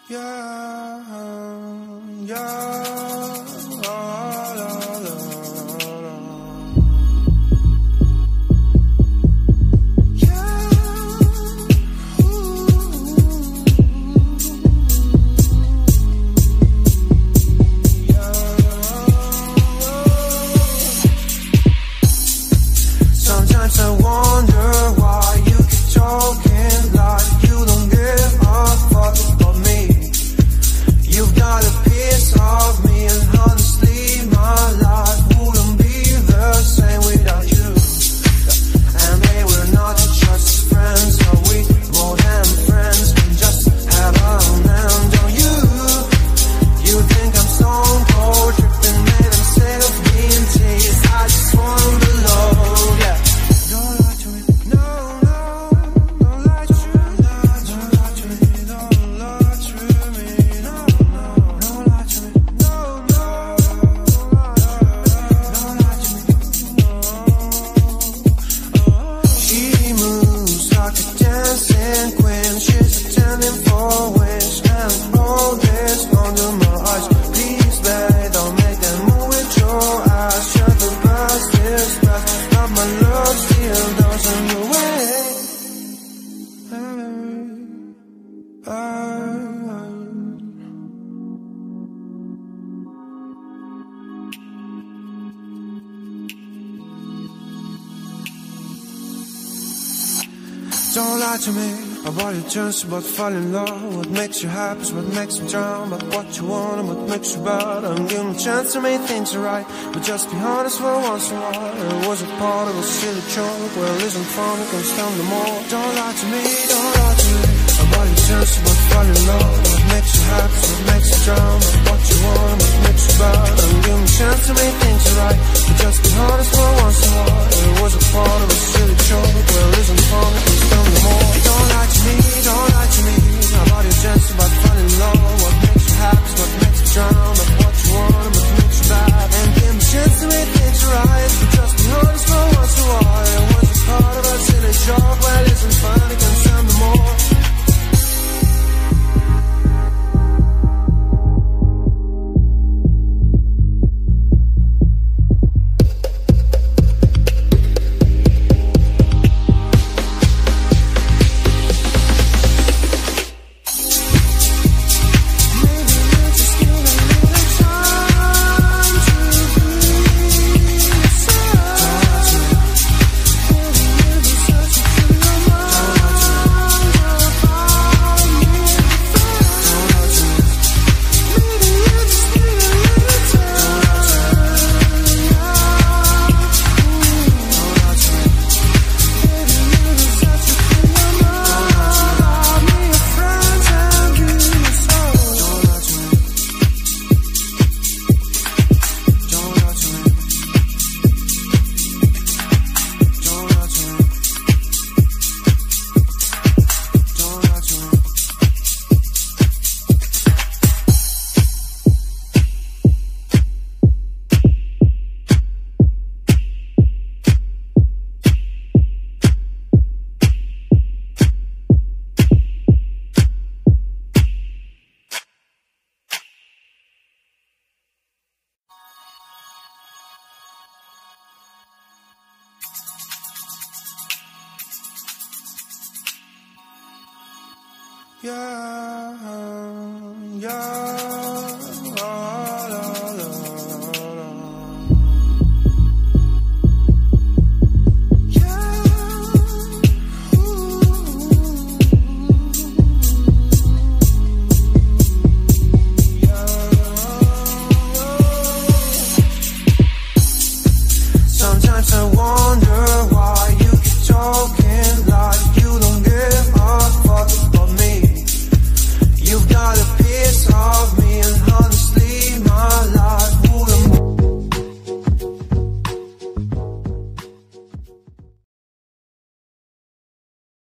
Sometimes I wonder why you keep talking like you don't give a fuck about me. You've got a piece of me, and honestly my life wouldn't be the same without you. And hey, we're not just friends, are we more than friends? We just have a man, don't you? You think I'm stone cold, tripping, made I'm sick of being teased. I just wanna belong, yeah. Don't lie to me, no, no, don't lie to me, don't lie to me, don't lie to me, no, no, don't lie to me, no, no, don't lie to me, no. She moves like a dancing queen, she's attending for wish, and all this under my eyes. Please, babe, don't make that move with your eyes. Shut the past is past, but my love still doesn't go away. Don't lie to me about your chance, about falling in love. What makes you happy is what makes you drown. But what you want and what makes you bad, I'm giving a chance to make things right. But just be honest for once in a while. It was a part of a silly joke. Well, isn't fun, it can stand no more. Don't lie to me, don't lie to me about your chance, about falling in love. What makes you happy is what makes you drown. But what you want and what makes you bad, I'm giving a chance to make things right. But just be honest for once in a while. It was a part of a silly joke. Well, isn't fun, it can stand no more. Don't lie to me, don't lie to me about your chance, about falling in love. What makes you happy is what makes you drown. But what you want and what makes you bad, and give me a chance to make things right. But just be honest for once in a while. It was a part of a silly joke. Well, isn't fun, it can stand no more. Yeah, yeah.